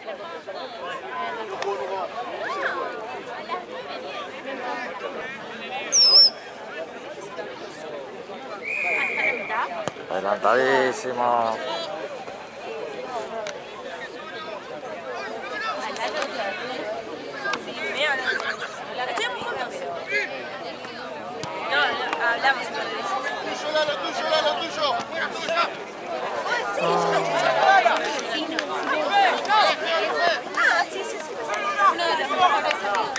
Adelantadísimo. Hablamos. Tuyo. Ah, sí. Uno de los mejores amigos.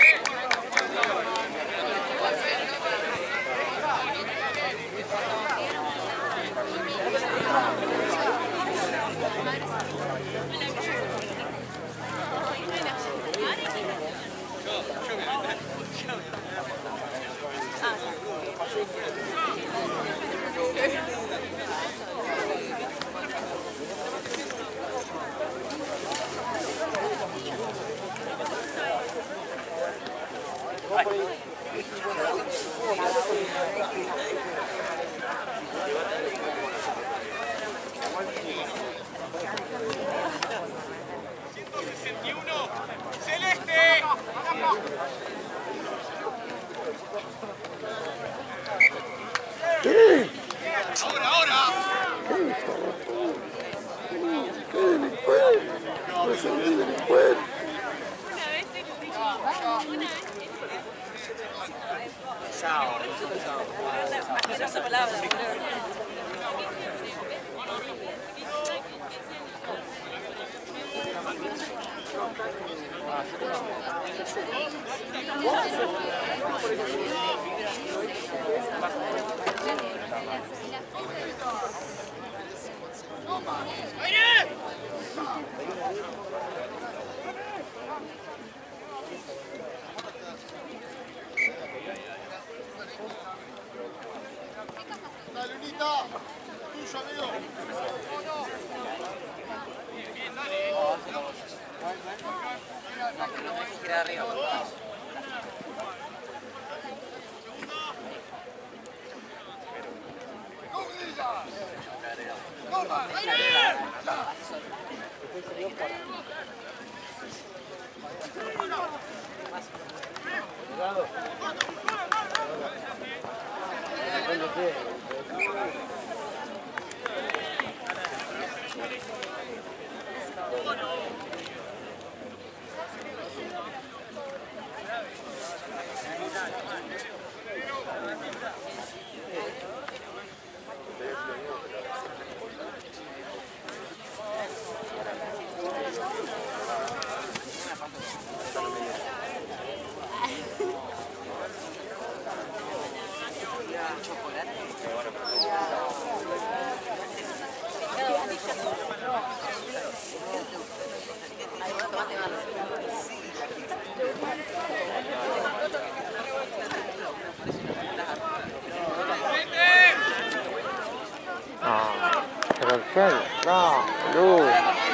No, Lu.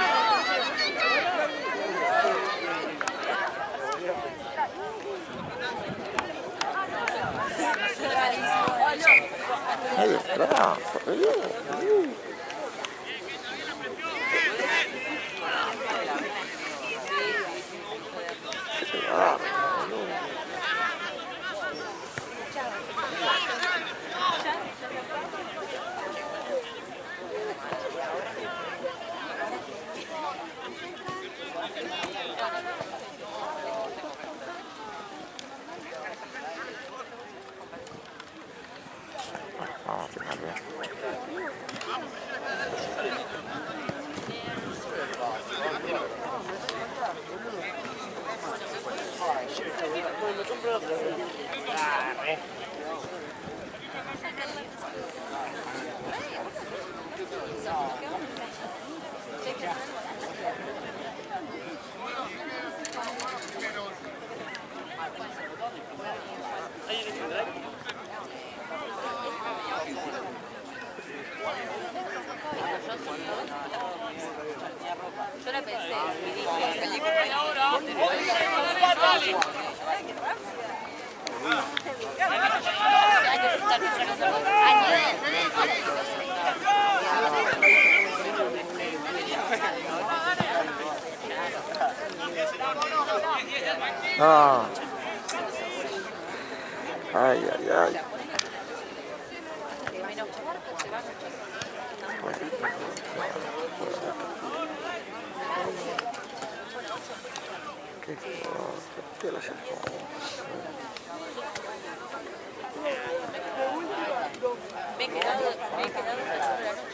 Ahí está, por Dios. Vamos a fijar bien. Yo la pensé, Ah. Ay, ay, ay. ¿Qué lo acercó? Me he quedado hasta la noche.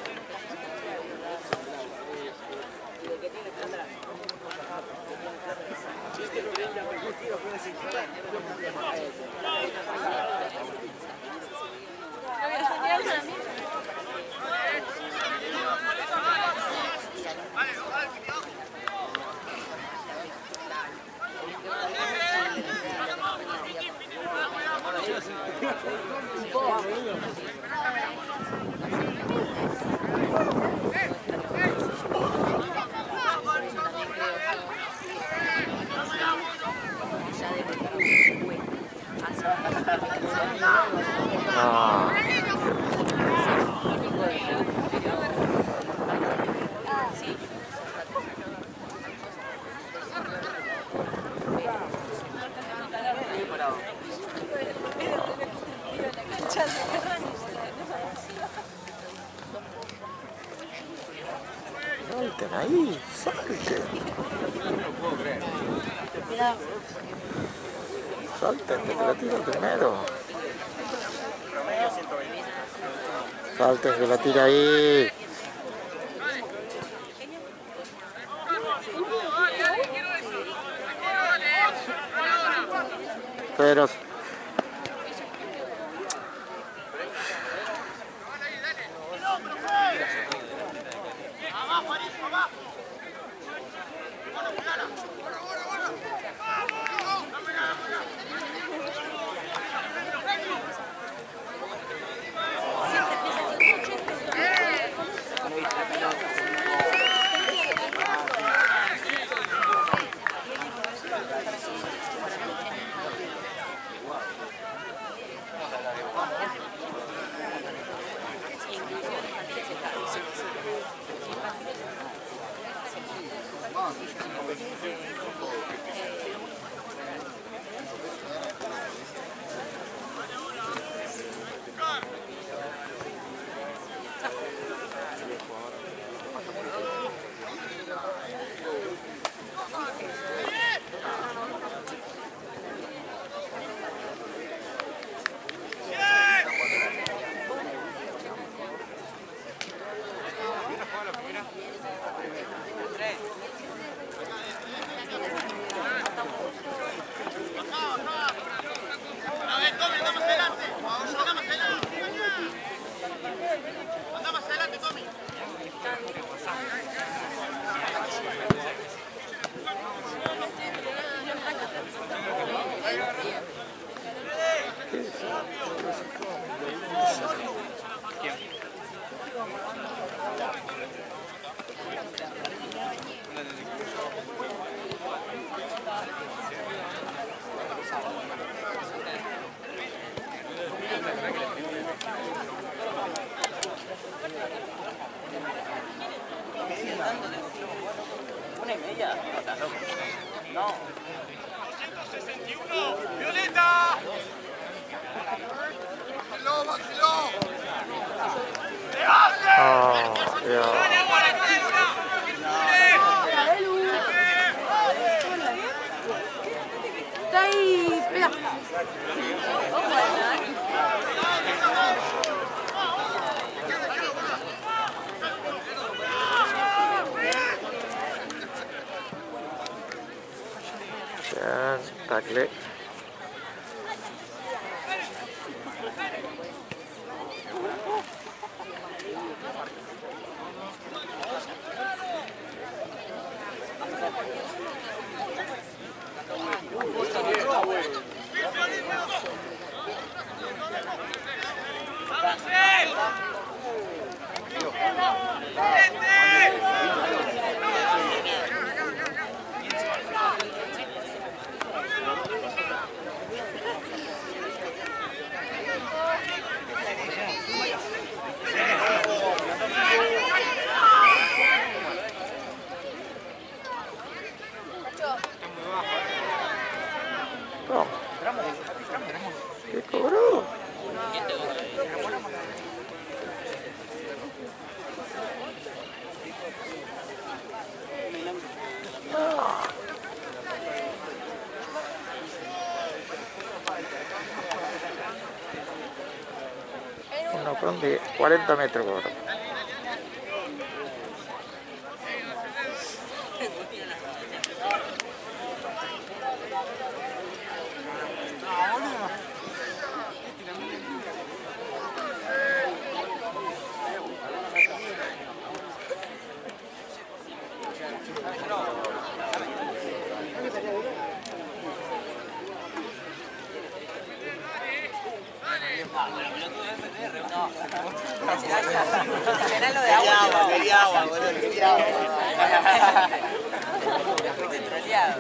Salten ahí, salten. Salten, que te la tira primero. Salten, que la tira ahí. Pero... tackle. Son de 40 metros por hora. Era lo de agua. Quería agua, boludo. Quería agua. Fuiste troleado.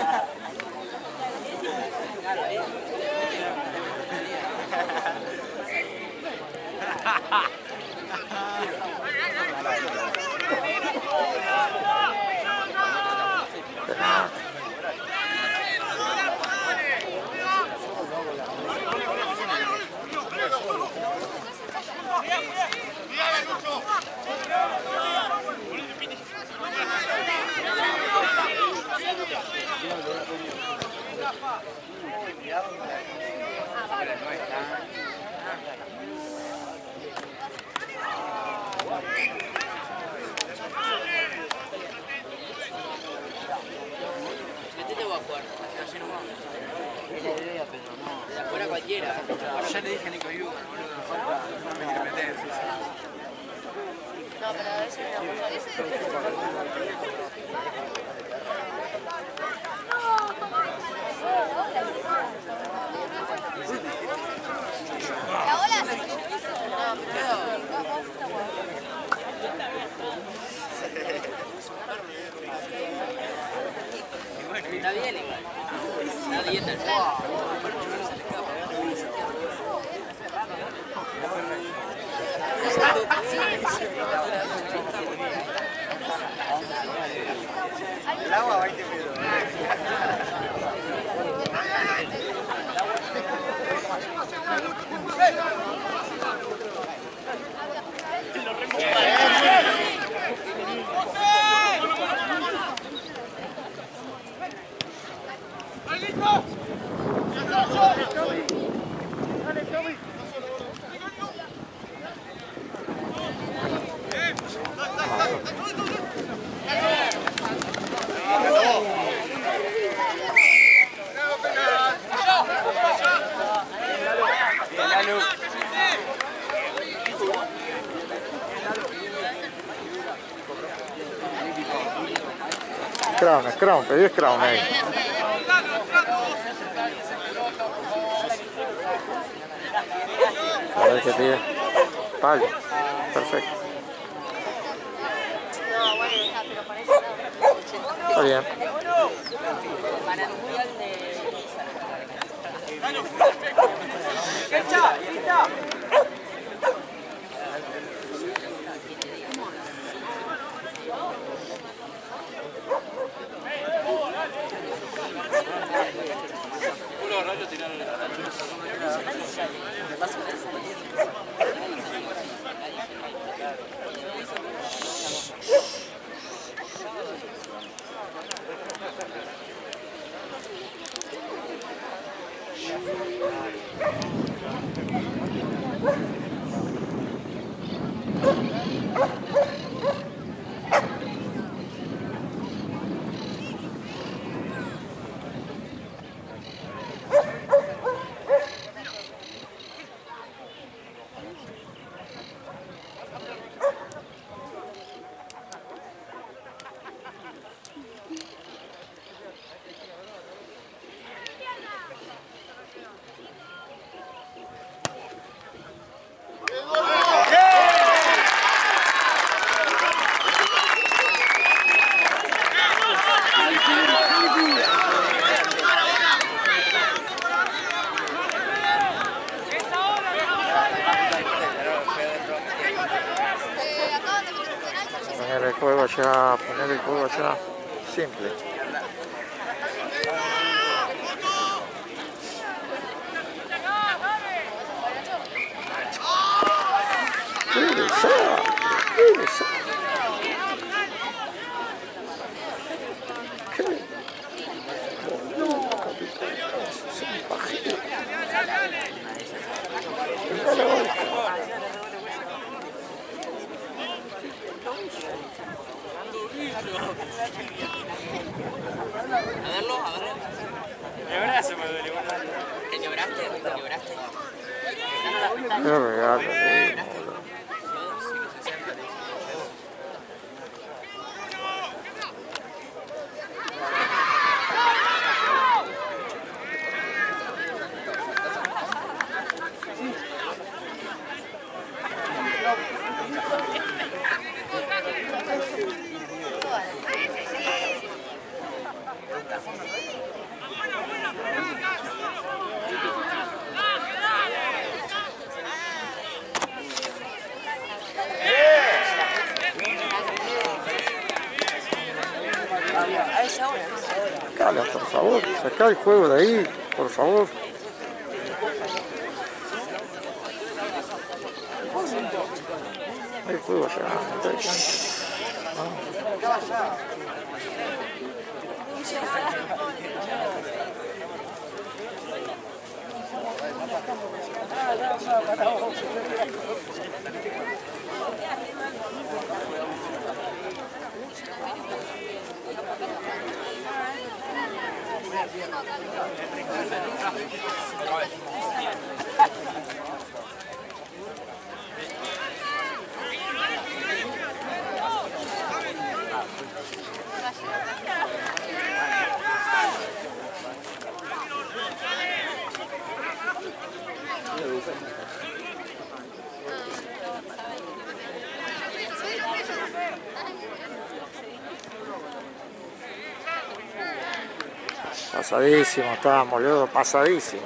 Metete vos a jugar. Así nomás. Es la idea, pero no. De afuera cualquiera. Ya le dije a Nico Yuga, boludo. No me quiere meter. No, pero a veces no. La bola se... No, pero... Está bien igual. Está dieta el el agua 20 minutos. Crown, pedí Crown ahí. A ver qué pide. Vale, perfecto. No, bueno, está, pero para eso no. Está bien. Para el mundial de... Poner el juego allá, simple. Qué regalo, boludo. Sacala, por favor, sacá el juego de ahí, por favor. El juego ya, pasadísimo, estábamos, boludo, pasadísimo.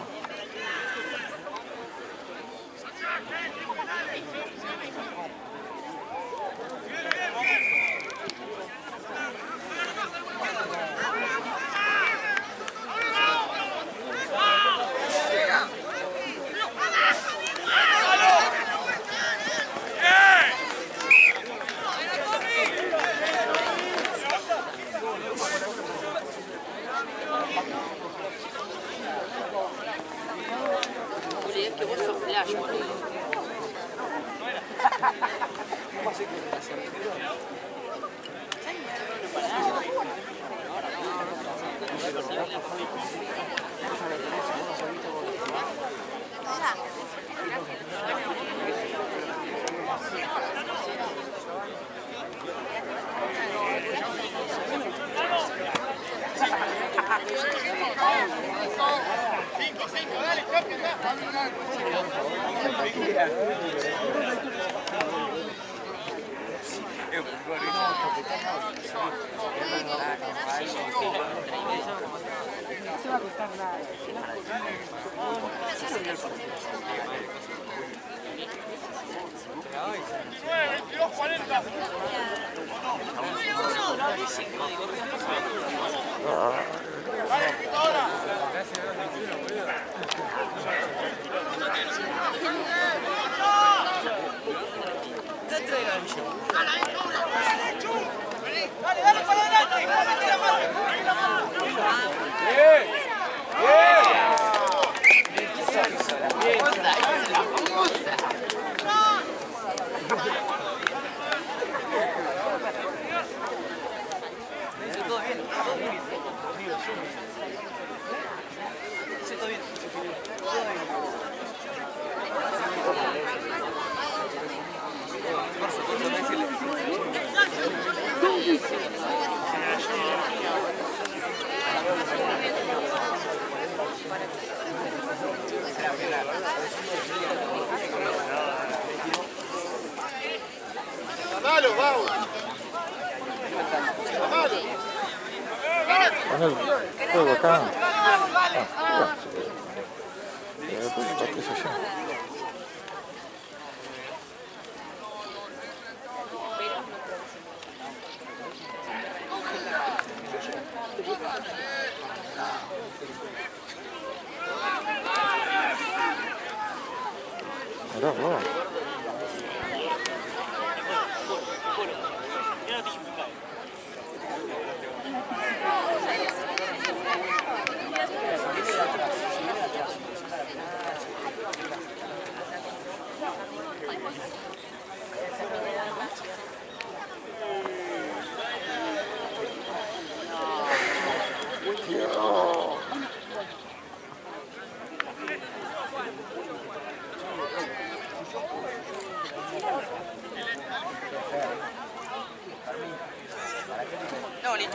Juli, es que vos sos flash, boludo. Pon el juego acá. Después lo pateas allá. Mirá, vos.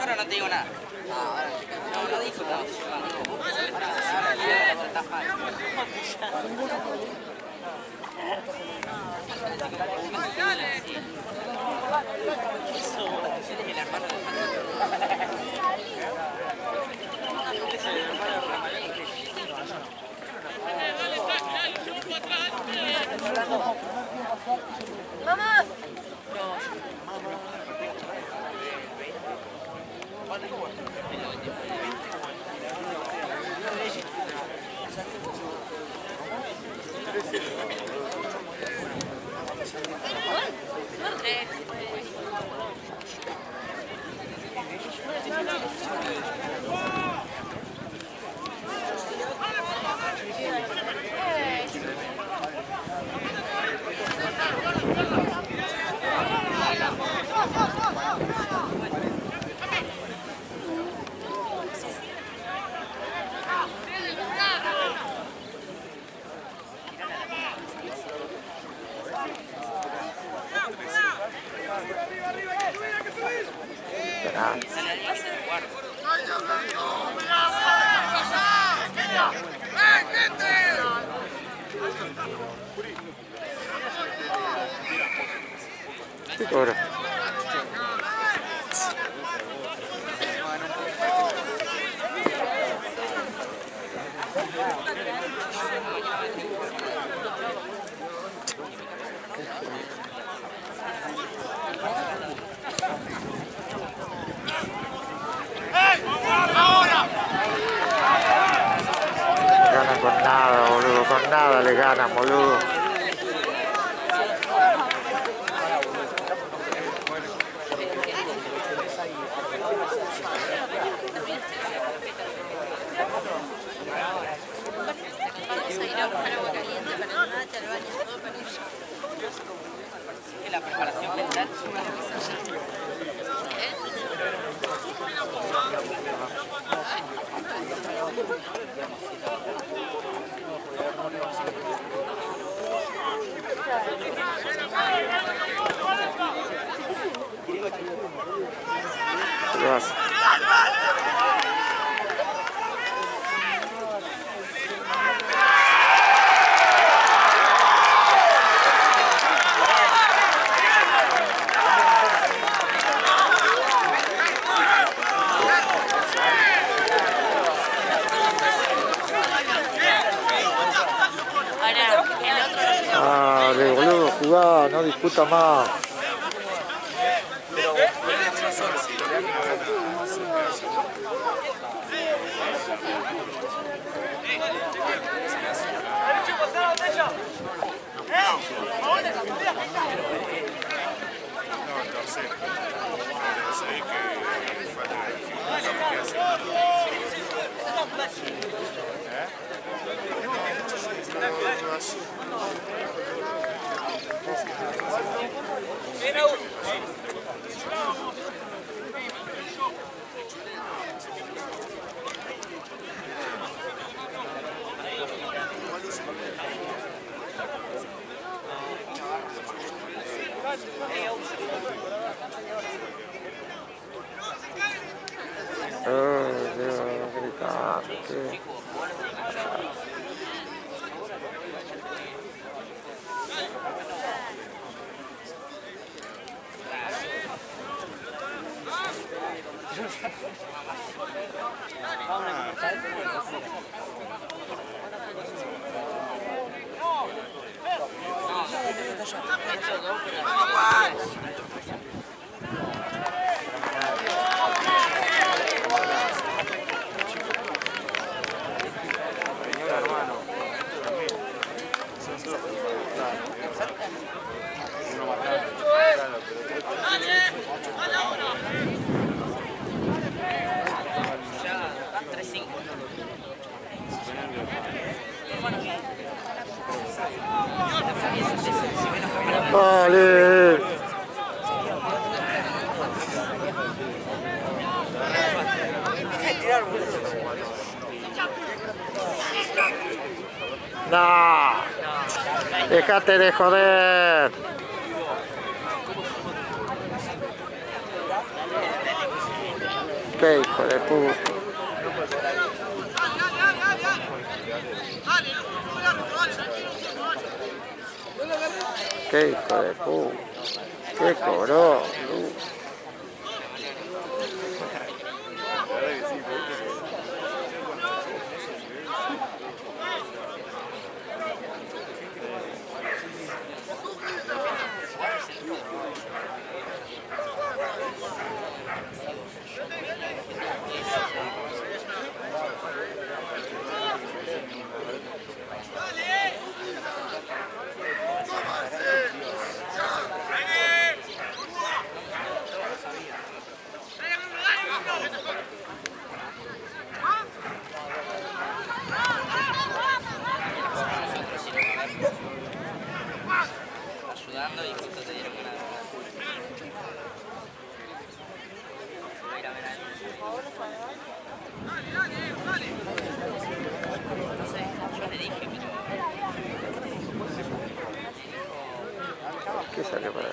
Ahora no te digo nada. No, no dijo nada. Ahora estás mal. El hermano ¡Mamá! ¿Qué cobra? Ganan con nada, boludo, con nada le ganan, boludo. Vamos a ir a buscar agua caliente para el mate, al baño, todo para ir. es la preparación mental. ¿Qué vas? Dale, boludo, jugá, no disputa más. Gritante. Vale. No. Déjate de joder. Qué hijo de puta. Qué hijo de puta. Qué cobró. Ayudando y justo te dieron ganas de ganar. Ir a ver a él. No sé, yo le dije, pero... ¿Qué salió para ahí?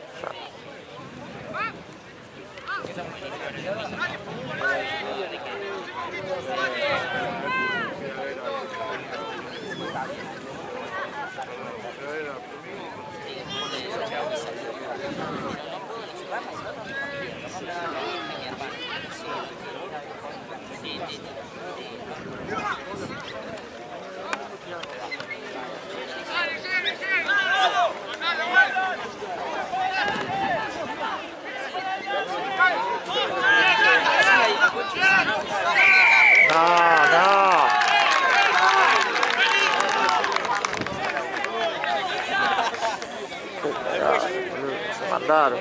Se mandaron.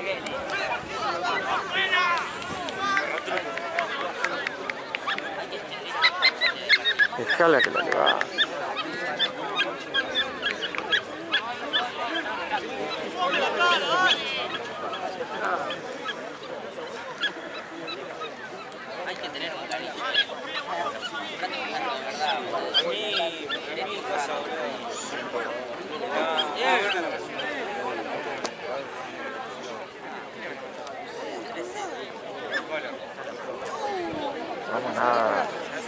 Dejala que la levante. Hay que tener un cariño. De verdad, a mí, eres mi cosa, Vamos nada.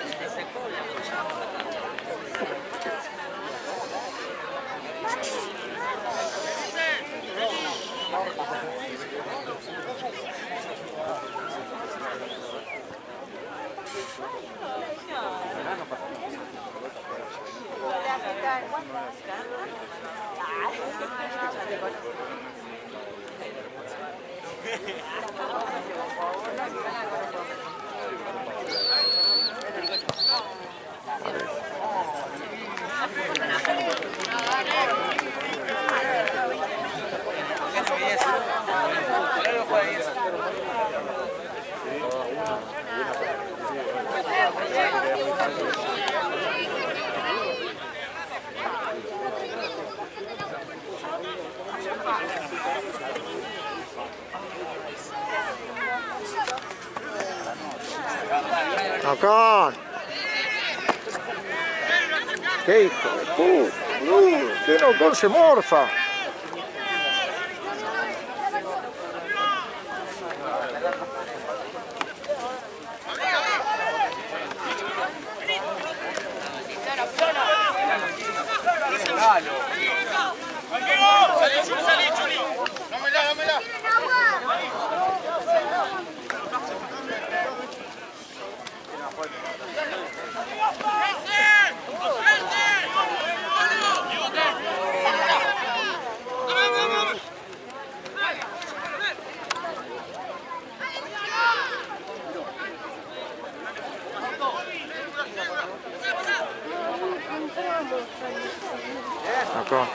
Acá. Qué hijo de puta, boludo. Que no Ocon se morfa. Acá.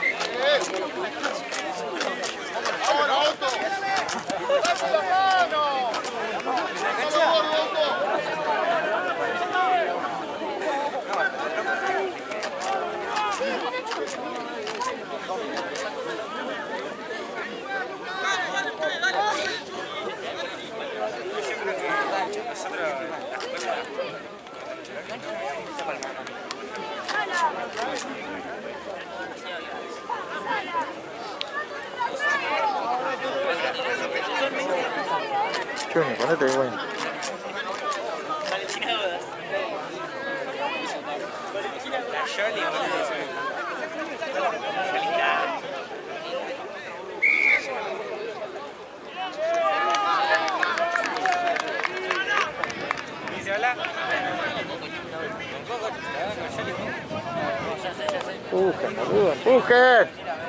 Johnny, ponete bueno. Yali, Empujen, boludo, empujen.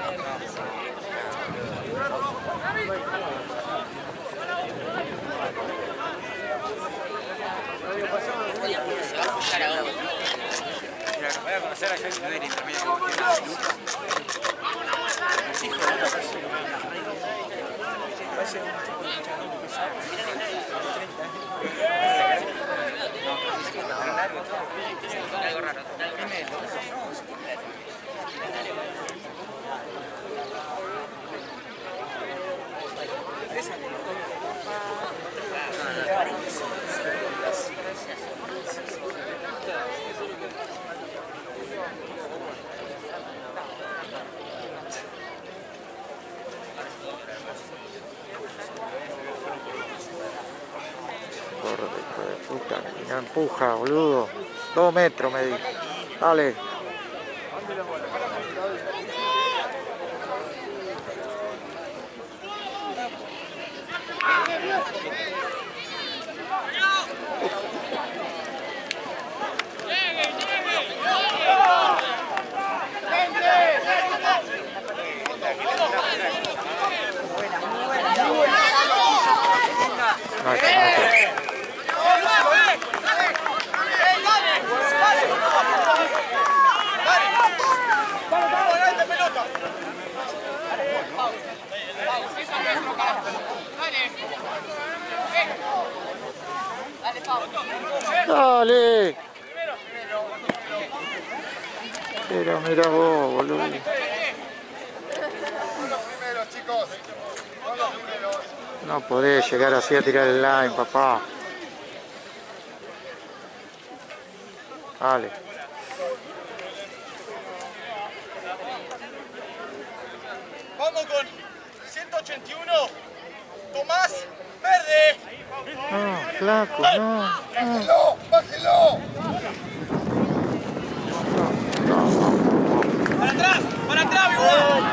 Voy a conocer a Yali Medellín también. Algo raro. Corre, hijo de puta, no empuja, boludo. 2 metros me di. Dale. Dale. Pero mira vos, boludo. No podés llegar así a tirar el line, papá. Dale. Vamos con 181. Tomás Verde. No, flaco, no. ¡Bájelo! ¡Bájelo! ¡Para atrás, igual!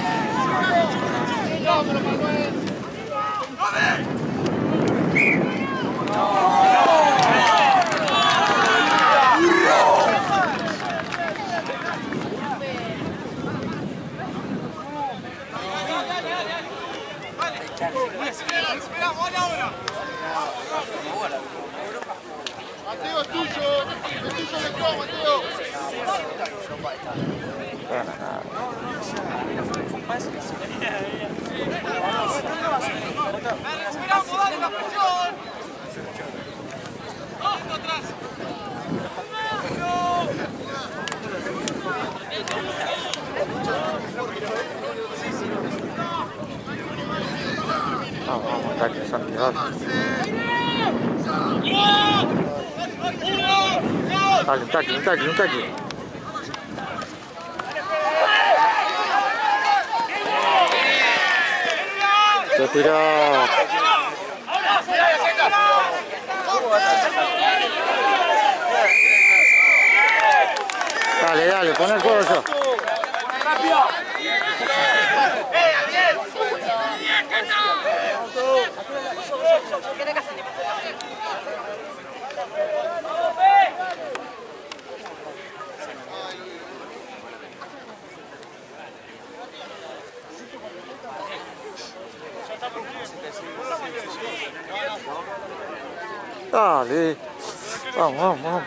Mateo, es tuyo. Es tuyo el juego, Mateo. Bueno, nada. Esperamos, dale la presión. ¡Vamos atrás! Vamos, ataque, Santiago. Dale, un tackle. Se tiró. Dale, pon el juego yo. Dale. Vamos.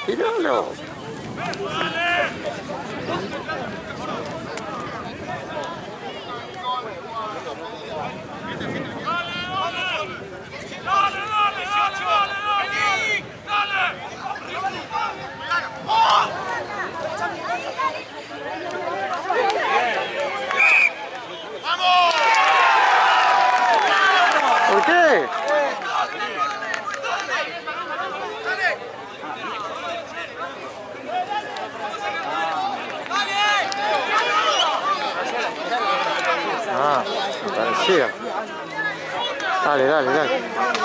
¡Tiralo! ¿Por qué? Ah, parecía. Dale, dale, dale.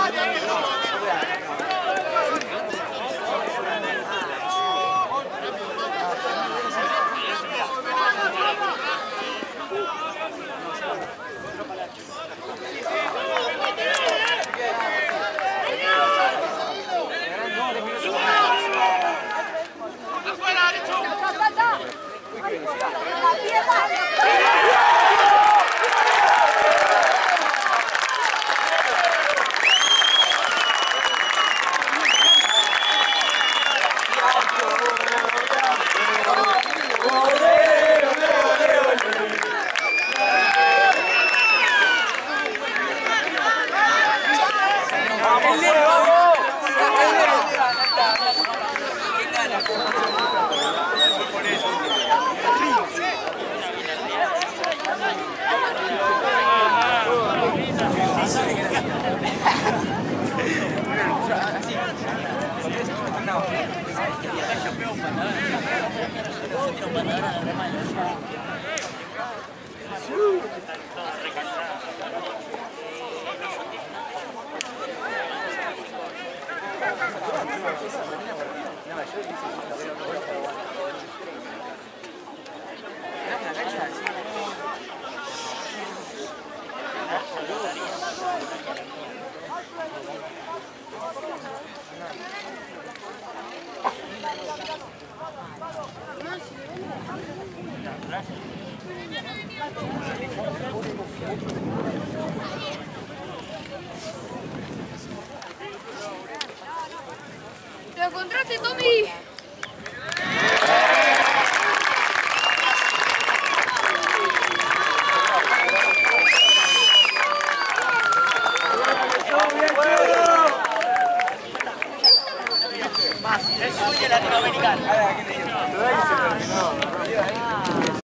¡Lo encontraste, Tommy! Es suyo latinoamericano.